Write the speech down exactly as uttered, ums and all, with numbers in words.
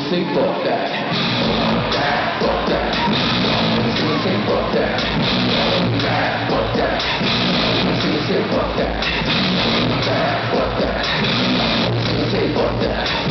say fuck that. That, fuck that. She say fuck that. That, fuck that. She say fuck that. That, fuck that. She say fuck that.